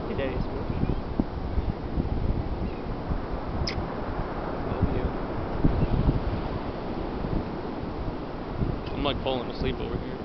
Hey, Daddy, it's Smokey. Oh, yeah. I'm like falling asleep over here.